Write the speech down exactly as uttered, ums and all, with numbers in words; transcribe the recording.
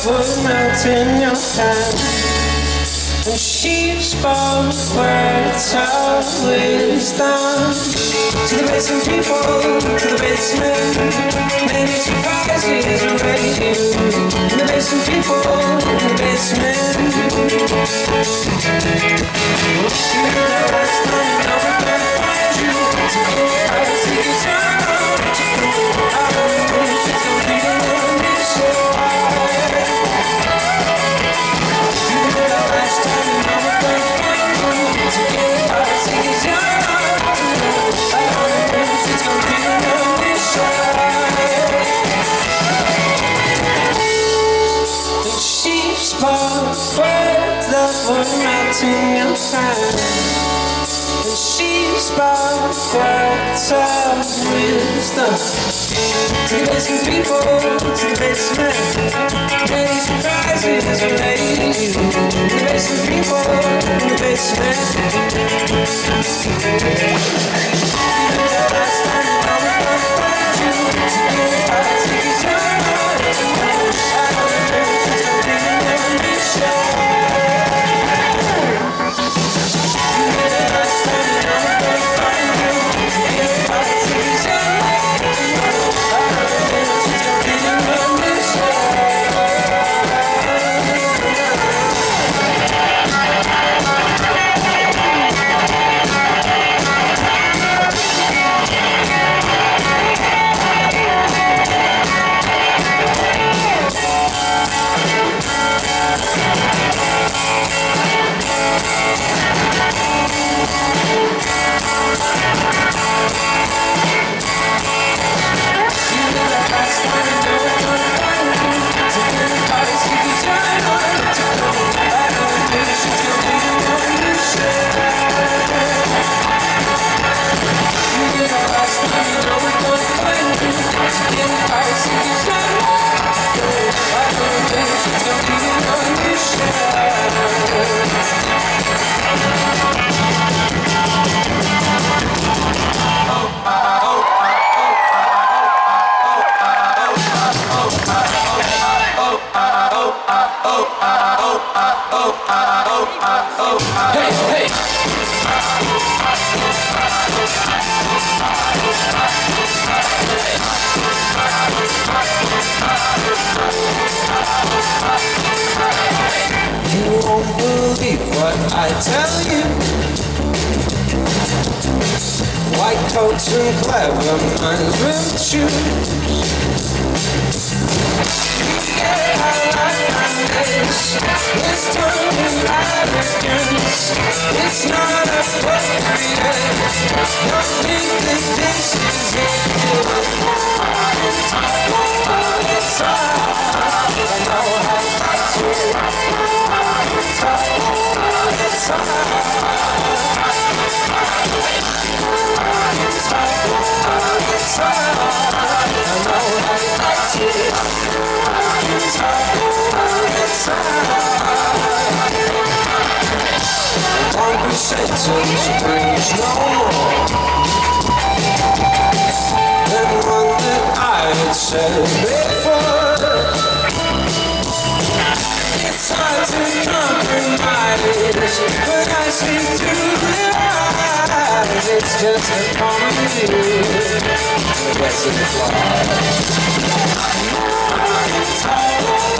would melt in your hand. And she spoke words of wisdom to the basement people, to the basement. Many surprises await you. In the basement people, in the basement. You know that last time you know we're gonna find you. I will take you down. I don't know if it's gonna be the one we share. You know that last time you know we're gonna find you. I will take you down. I don't know if it's gonna be the one we share. And she spoke words that would melt in your hand. And she spoke words of wisdom to the basement people, to the basement. Many surprises await you. The basement people, in the basement. The last time you know we're gonna find you. I'll take you down. I don't know if it's gonna be the one we share. I tell you, white coats and clever minds with shoes. Yeah, I like my face. This tongue is arrogance. It's not appropriate. Don't think that this is it. It's hard. It's hard. I know how to. It's hard. It's hard. It's hard. It's hard. I know how to fight it. It's hard. It's hard. A hungry sentence brings no more than one that I had said before. It's hard to compromise when I see through the eyes. It's just a common view. The rest of the flaws. It's hard.